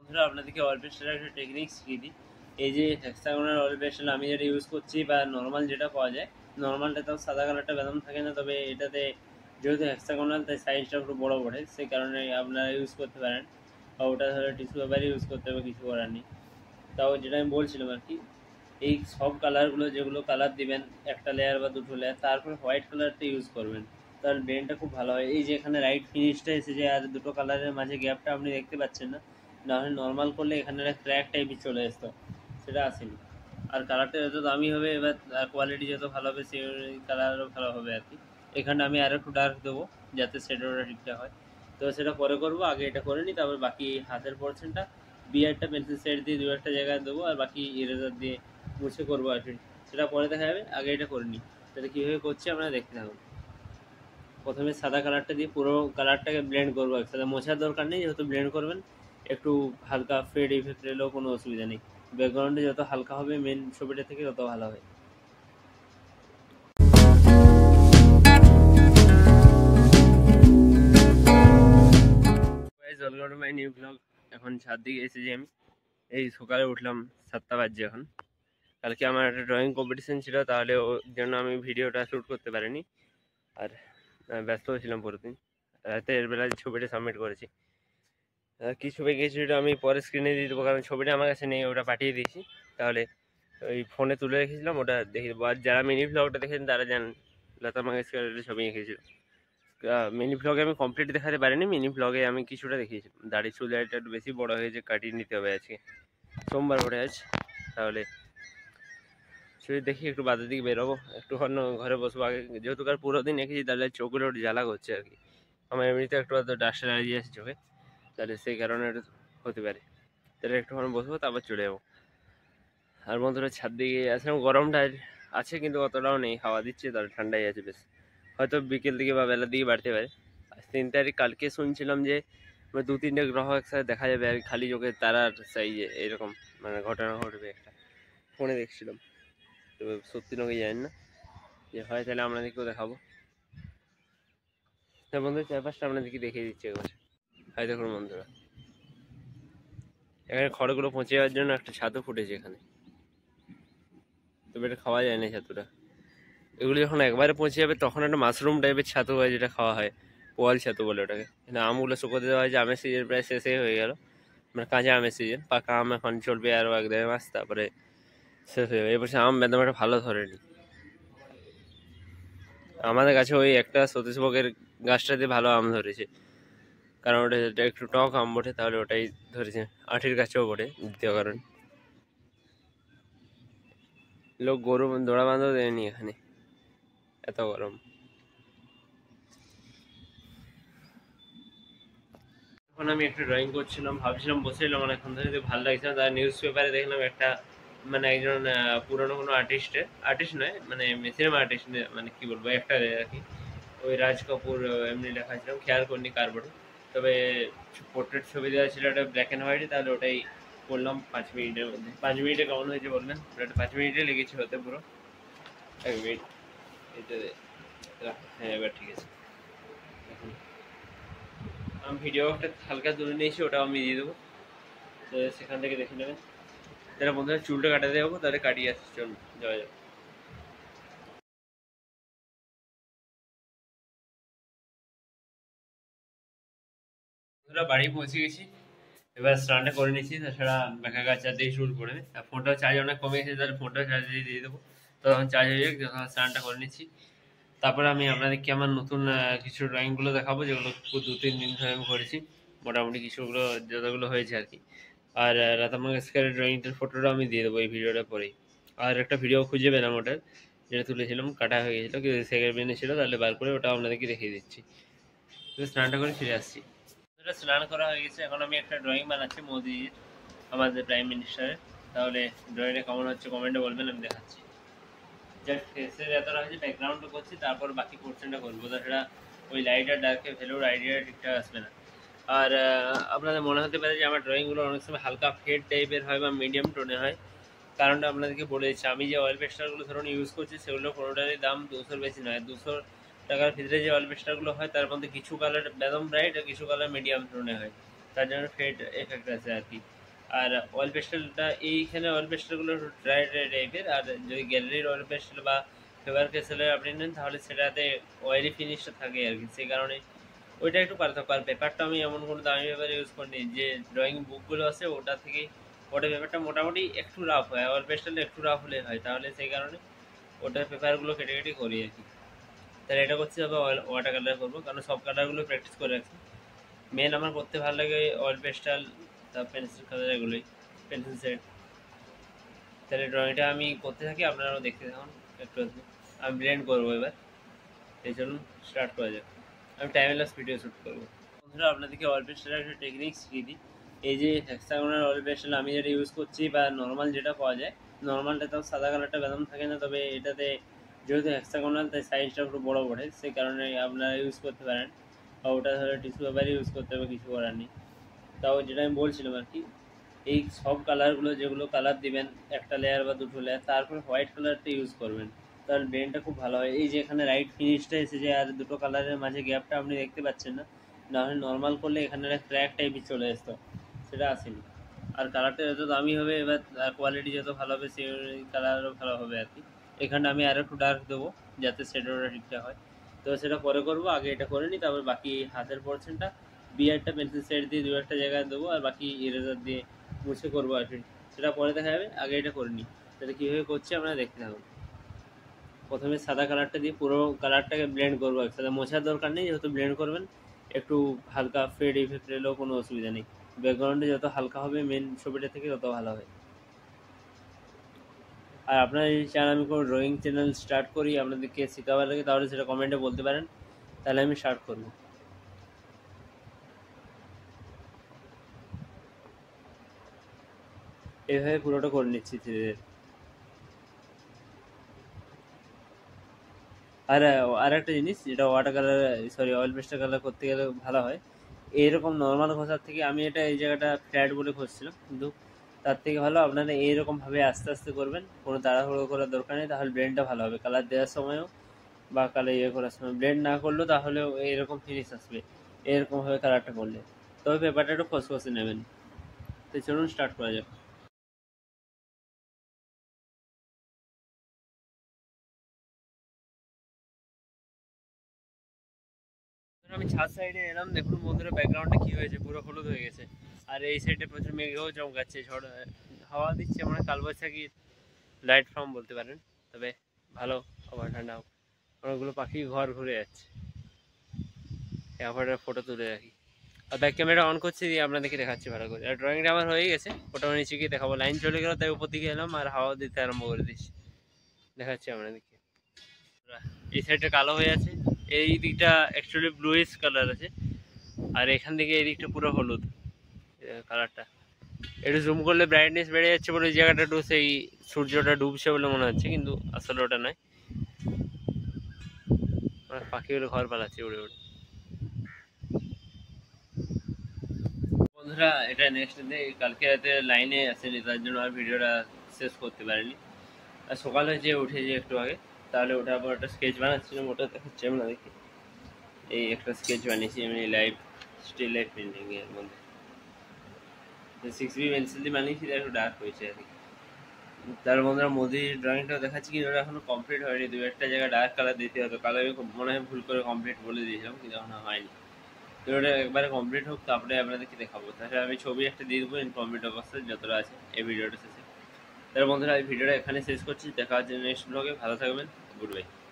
বন্ধুরা আপনাদেরকে অয়েল পেস্টের একটা টেকনিক শিখিয়ে দিই। এই যে হেক্সাগোনাল অয়েল পেস্টেল আমি যেটা ইউজ করছি বা নর্মাল যেটা পাওয়া যায়, নর্মালটাতেও সাদা কালারটা বেদম থাকে না, তবে এটাতে যেহেতু হেক্সাগোনাল তাই সাইজটা একটু বড় পড়ে, সেই কারণে আপনারা ইউজ করতে পারেন, বা ওটা ধরে টিস্যু পেপারই ইউজ করতে হবে, কিছু করার নেই। তাও যেটা আমি বলছিলাম আর কি, এই সব কালারগুলো যেগুলো কালার দিবেন একটা লেয়ার বা দুটো লেয়ার, তারপর হোয়াইট কালারটা ইউজ করবেন, তাহলে ব্রেনটা খুব ভালো হয়। এই যে এখানে রাইট ফিনিশটা এসেছে আর দুটো কালারের মাঝে গ্যাপটা আপনি দেখতে পাচ্ছেন না, নাহলে নর্মাল করলে এখানে একটা ক্র্যাক টাইপের চলে আসতো, সেটা আসেনি। আর কালারটা যত দামি হবে এবার কোয়ালিটি যত ভালো হবে সেই কালারও ভালো হবে আর কি। এখানে আমি আর একটু ডার্ক দেবো যাতে শ্যাডোটা ঠিকঠাক হয়, তো সেটা পরে করবো, আগে এটা করে নিই, তারপর বাকি হাতের পোর্শনটা বিয়ারটা পেন্সিল শেড দিয়ে দু একটা জায়গায় দেবো, আর বাকি ইরেজার দিয়ে মুছে করবো আর কি, সেটা পরে দেখা যাবে, আগে এটা করে নিই। সেটা কীভাবে করছি আপনারা দেখতে থাকুন। প্রথমে সাদা কালারটা দিয়ে পুরো কালারটাকে ব্লেন্ড করবো একসাথে, মোছার দরকার নেই, যেহেতু ব্লেন্ড করবেন একটু হালকা ফেড ইফেক্ট এলেও কোনো অসুবিধা নেই। ব্যাকগ্রাউন্ডে যত হালকা হবে মেন ছবিটা থেকে তত ভালো হয়। Welcome to my new blog. এখন ছাদ দিকে এসেছি আমি, এই সকালে উঠলাম, 7টা বাজছে এখন। কালকে আমার একটা ড্রয়িং কম্পিটিশন ছিল, তাহলে ওর জন্য আমি ভিডিওটা শ্যুট করতে পারিনি, আর ব্যস্ত ছিলাম পুরো দিন। রাতের বেলায় ছবিটা সাবমিট করেছি। কি ছবি গিয়েছিল আমি পরে স্ক্রিনে দিয়ে দেবো, কারণ ছবিটা আমার কাছে নেই, ওটা পাঠিয়ে দিয়েছি। তাহলে ওই ফোনে তুলে রেখেছিলাম, ওটা দেখে দেবো। আর যারা মিনি ব্লগটা দেখেছেন তারা জানেন লতা মঙ্গেশকরের ছবি এঁকেছিল। মিনি ব্লগে আমি কমপ্লিট দেখাতে পারিনি, মিনি ব্লগে আমি কিছুটা দেখিয়েছিলাম। দাড়ি চুল দাড়িটা একটু বেশি বড় হয়েছে, কাটিয়ে নিতে হবে আজকে, সোমবার পরে আজ। তাহলে ছবি দেখি একটু বাদের দিকে বেরোবো, একটু ঘরে বসবো আগে, যেহেতু কার পুরো দিন এঁকেছি, তাহলে চোখগুলো একটু জ্বালা করছে আর কি। আমার এমনিতে একটু ডাস্ট অ্যালার্জি আছে চোখে, তাহলে সেই কারণে একটু হতে পারে। তাহলে একটুখানি বসবো, তারপর চলে যাবো। আর বন্ধুরা ছাদ দিকে আসলাম, গরমটা আছে কিন্তু অতটাও নেই, হাওয়া দিচ্ছে, তাহলে ঠান্ডাই আছে বেশ। হয়তো বিকেল দিকে বা বেলার দিকে বাড়তে পারে। আর 3 তারিখ কালকে শুনছিলাম যে 2-3টে গ্রহ একসাথে দেখা যাবে আর খালি চোখে তারার সাইজে, এরকম মানে ঘটনা ঘটবে একটা, ফোনে দেখছিলাম। তো সত্যি নাকি জানি না, যে হয় তাহলে আপনাদেরকেও দেখাবো। হ্যাঁ বন্ধু, চারপাশটা আপনাদেরকে দেখিয়ে দিচ্ছি একবার। হয় দেখুন বন্ধুরা, এখানে খড়গুলো পচে যাওয়ার জন্য একটা ছাতু ফুটেছে এখানে, তবে এটা খাওয়া যায় না ছাতুটা। এগুলো যখন একবারে পচে যাবে তখন একটা মাশরুম টাইপের ছাতু হয়, যেটা খাওয়া হয়, পোয়াল ছাতু বলে ওটাকে। কিন্তু আমগুলো শুকোতে দেওয়া হয় যে আমের সিজন প্রায় শেষই হয়ে গেল, মানে কাঁচা আমের সিজন। পাকা আম এখন চলবে আরও 1-1.5 মাস, তারপরে শেষ হয়ে যাবে। এবার আম বেদম একটা ভালো ধরেনি। আমাদের কাছে ওই একটা সতীশভোগের গাছটাতে ভালো আম ধরেছে, কারণ ওটা একটু টক আম বটে, তাহলে ওটাই ধরেছে। আঠির গাছেও বটে, দ্বিতীয় কারণ। লোক গরু দৌড়া বাঁধও দেয়নি এখানে, এত গরম। এখন আমি একটা ড্রয়িং করছিলাম, ভাবছিলাম বসেছিলাম অনেকক্ষণ ধরে, ভালো লাগছিল। তার নিউজ পেপারে দেখলাম একটা, মানে একজন পুরনো কোনো আর্টিস্ট নয়, মানে সিনেমা আর্টিস্ট, মানে কি বলবো, একটা আর কি, ওই রাজ কাপুর এমনি লেখা ছিল, খেয়াল করিনি কার বটে। তবে পোর্ট্রেট ছবি দেওয়া ছিল, ওটা ব্ল্যাক অ্যান্ড হোয়াইটে, তাহলে ওটাই করলাম 5 মিনিটের মধ্যে। 5 মিনিটে কেমন হয়েছে বলবেন? ওটা 5 মিনিটে লেগেছে হতে পুরো। 1 মিনিট এটাতে, হ্যাঁ এবার ঠিক আছে। এখন আমি ভিডিও একটা হালকা তুলে নিয়েছি, ওটাও আমি দিয়ে দেবো, তো সেখান থেকে দেখে নেবেন। তাহলে বন্ধুরা চুলটা কাটাতে যাবো, তাহলে কাটিয়ে আসছি, চলুন যাওয়া যাক। বন্ধুরা বাড়ি পৌঁছে গেছি, এবার স্নানটা করে নিচ্ছি, তাছাড়া বেকার কাজ চার্জেই শুরু করে। আর ফোনটাও চার্জ অনেক কমে গেছে, তাহলে ফোনটাও চার্জ দিয়ে দেবো, তখন চার্জ হয়ে যাক, যখন স্নানটা করে নিচ্ছি। তারপরে আমি আপনাদেরকে আমার নতুন কিছু ড্রয়িংগুলো দেখাবো, যেগুলো 2-3 দিন ধরে আমি করেছি, মোটামুটি কিছুগুলো যতগুলো হয়েছে আর কি। আর লতা মঙ্গেশকরের ড্রয়িংটার ফটোটা আমি দিয়ে দেবো এই ভিডিওটা পরেই। আর একটা ভিডিও খুঁজে পেলাম ওটার, যেটা তুলেছিলাম, কাটা হয়ে গেছিলো, কিন্তু সেকেন্ড বেনে ছিল, তাহলে বার করে ওটা আপনাদেরকে দেখিয়ে দিচ্ছি। তো স্নানটা করে ফিরে আসছি। স্নান করা হয়ে গেছে, এখন আমি একটা ড্রয়িং বানাচ্ছি মোদিজির, আমাদের প্রাইম মিনিস্টারের। তাহলে ড্রয়িংটা কেমন হচ্ছে কমেন্টে বলবেন, আমি দেখাচ্ছি। জাস্ট ফেসের এতটা হয়েছে, ব্যাকগ্রাউন্ডটা করছি, তারপর বাকি পোর্শনটা করবো, তাছাড়া ওই লাইট আর ডার্কের ভ্যালুর আইডিয়াটা ঠিকঠাক আসবে না। আর আপনাদের মনে হতে পারে যে আমার ড্রয়িংগুলো অনেক সময় হালকা ফেড টাইপের হয় বা মিডিয়াম টোনে হয়। কারণটা আপনাদেরকে বলে দিচ্ছি, আমি যে অয়েল পেস্টারগুলো ধরুন ইউজ করছি, সেগুলো কোনোটারই দাম 200-র বেশি নয়। 200 টাকার ভিতরে যে অয়েল পেস্টারগুলো হয়, তার মধ্যে কিছু কালার একদম ব্রাইট আর কিছু কালার মিডিয়াম টোনে হয়। তার জন্য ফেড এফেক্ট আছে আর কি। আর অয়েল পেস্টেলটা এইখানে অয়েল পেস্টেলগুলো ড্রাই ড্রাই টাইপের, আর যদি গ্যালারির অয়েল পেস্টেল বা ফেভার ক্যাসেলের আপনি নেন তাহলে সেটাতে অয়েলি ফিনিশটা থাকে আর কি, সেই কারণে ওইটা একটু পার্থক্য। আর পেপারটা আমি এমন কোনো দামি পেপার ইউজ করিনি, যে ড্রয়িং বুকগুলো আছে ওটা থেকে, ওটা পেপারটা মোটামুটি একটু রাফ হয়, অয়েল পেস্টেলটা একটু রাফ হলে হয়, তাহলে সেই কারণে ওটার পেপারগুলো কেটে কেটে করি আর কি। তাহলে এটা করতে হবে ওয়াটার কালার করবো, কারণ সব কালারগুলো প্র্যাকটিস করে রাখছি। মেন আমার করতে ভালো লাগে অয়েল পেস্টাল, তারপর পেন্সিল কালার, এগুলোই পেন্সিল সেট। তাহলে ড্রয়িংটা আমি করতে থাকি, আপনারাও দেখতে থাকুন একটু একটু। আমি ব্লেন্ড করবো এবার, এই জন্য স্টার্ট করা যাক। আমি টাইম ল্যাপস ভিডিও শ্যুট করবো। বন্ধুরা আপনাদেরকে অয়েল পেস্টেলের একটা টেকনিক শিখিয়ে দিই। এই যে হেক্সাগোনাল অয়েল পেস্টেল আমি যেটা ইউজ করছি, বা নর্মাল যেটা পাওয়া যায়, নর্মালটা তো সাদা কালারটা বেদম থাকে না, তবে এটাতে যেহেতু হেক্সাগোনাল তাই সাইজটা একটু বড় পড়ে, সেই কারণে আপনারা ইউজ করতে পারেন, বা ওটা ধরে টিস্যু পেপারই ইউজ করতে হবে, কিছু করার নেই। তাও যেটা আমি বলছিলাম আর কি, এই সব কালারগুলো যেগুলো কালার দিবেন একটা লেয়ার বা দুটো লেয়ার, তারপর হোয়াইট কালারটা ইউজ করবেন, তাহলে ব্রেনটা খুব ভালো হয়। এই যে এখানে রাইট ফিনিশটা এসেছে, আর দুটো কালারের মাঝে গ্যাপটা আপনি দেখতে পাচ্ছেন না, নাহলে নর্মাল করলে এখানে একটা ক্র্যাক টাইপের চলে আসতো, সেটা আসেনি। আর কালারটা যত দামি হবে এবার কোয়ালিটি যত ভালো হবে, সেই কালারও ভালো হবে আর কি। এখানে আমি আর একটু ডার্ক দেবো যাতে শেডোটা ঠিকঠাক হয়, তো সেটা পরে করবো, আগে এটা করে নিই, তারপর বাকি হাতের পোর্শনটা বিয়ারটা পেন্সিল শেড দিয়ে দু একটা জায়গায় দেবো, আর বাকি ইরেজার দিয়ে মুছে করবো আর কি, সেটা পরে দেখা যাবে, আগে এটা করে নিই। তাহলে কীভাবে করছি আপনারা দেখতে থাকুন। প্রথমে সাদা কালারটা দিয়ে পুরো কালারটাকে ব্লেন্ড করবো একসাথে, মোছার দরকার নেই, যেহেতু ব্লেন্ড করবেন একটু হালকা ফেড ইফেক্ট এলেও কোনো অসুবিধা নেই। ব্যাকগ্রাউন্ডে যত হালকা হবে মেন ছবিটা থেকে তত ভালো হয়। আর আপনারা যদি চান আমি কোনো ড্রয়িং চ্যানেল স্টার্ট করি আপনাদেরকে শেখাবার লাগে, তাহলে সেটা কমেন্টে বলতে পারেন, তাহলে আমি স্টার্ট করবো। এইভাবে পুরোটা করে নিচ্ছি ধীরে ধীরে। আর আর একটা জিনিস যেটা water colour, sorry oil pastel colour করতে গেলে ভালো হয়, এইরকম নর্মাল ঘষার থেকে, আমি এটা এই জায়গাটা ফ্ল্যাট বলে ঘষছিলাম, কিন্তু তার থেকে ভালো আপনারা এইরকমভাবে আস্তে আস্তে করবেন, কোনো তাড়াহুড়ো করার দরকার নেই, তাহলে ব্লেন্ডটা ভালো হবে কালার দেওয়ার সময়ও, বা কালার করার সময়। ব্লেন্ড না করলেও তাহলেও এইরকম ফিনিশ আসবে এরকমভাবে কালারটা করলে, তবে পেপারটা একটু খসখসে নেবেন। তো চলুন স্টার্ট করা যাক। আমি ছাদ সাইডে এলাম, দেখুন বন্ধুরা ব্যাকগ্রাউন্ডটা কি হয়েছে, পুরো হলুদ হয়ে গেছে, আর এই সাইডে প্রচুর মেঘেও চমকাচ্ছে, ঝড় হাওয়া দিচ্ছে, মানে কালবৈশাখী লাইট ফর্ম বলতে পারেন, তবে ভালো আবার ঠান্ডা, অনেকগুলো পাখি ঘর ঘুরে যাচ্ছে। এখন ফটো তুলে রাখি, আর ব্যাক ক্যামেরা অন করছি, দিয়ে আপনাদেরকে দেখাচ্ছি ভালো করে। আর ড্রয়িংটা আমার হয়ে গেছে, ফটো নিচে গিয়ে দেখাবো, লাইন চলে গেল তাই উপর দিকে এলাম, আর হাওয়া দিতে আরম্ভ করে দিচ্ছি, দেখাচ্ছি আপনাদেরকে। এই সাইডটা কালো হয়ে আছে, এই দিকটা অ্যাকচুয়ালি ব্লুইশ কালার আছে, আর এখান থেকে এই দিকটা পুরো হলুদ কালারটা। একটু জুম করলে ব্রাইটনেস বেড়ে যাচ্ছে বলে এই জায়গাটা একটু সেই সূর্যটা ডুবছে বলে মনে হচ্ছে, কিন্তু আসলে ওটা নয়, পাখিগুলো ঘর পালাচ্ছে উড়ে উড়ে। বন্ধুরা এটা নেক্সট ডে, কালকে রাতে লাইনে আসেনি, তার জন্য আর ভিডিওটা শেষ করতে পারিনি। আর সকালে যে উঠেছি একটু আগে, তাহলে ওঠার পর একটা স্কেচ বানাচ্ছিলাম, ওটা দেখাচ্ছি আমরা দেখি। এই একটা স্কেচ বানিয়েছি এমনি লাইভ, স্টিল লাইফ পেন্টিং এর মধ্যে, 6B পেন্সিল দিয়ে বানিয়েছি, একটু ডার্ক হয়েছে আর কি। তার বন্ধুরা মোদির ড্রয়িংটাও দেখাচ্ছি, কিন্তু ওটা এখনো কমপ্লিট হয়নি, দু একটা জায়গায় ডার্ক কালার দিতে হতো, কালার মনে হয় ভুল করে কমপ্লিট বলে দিয়েছিলাম, কিন্তু এখনো হয়নি। তো ওটা একবারে কমপ্লিট হোক, তারপরে আপনাদেরকে দেখাবো, তাহলে আমি ছবি একটা দিয়ে দেবো ইনকমপ্লিট অবস্থায় যতটা আছে এই ভিডিওটা শেষে। তাহলে বন্ধুরা এই ভিডিওটা এখানে শেষ করছি, দেখা হচ্ছে নেক্সট ব্লগে, ভালো থাকবেন, গুড বাই।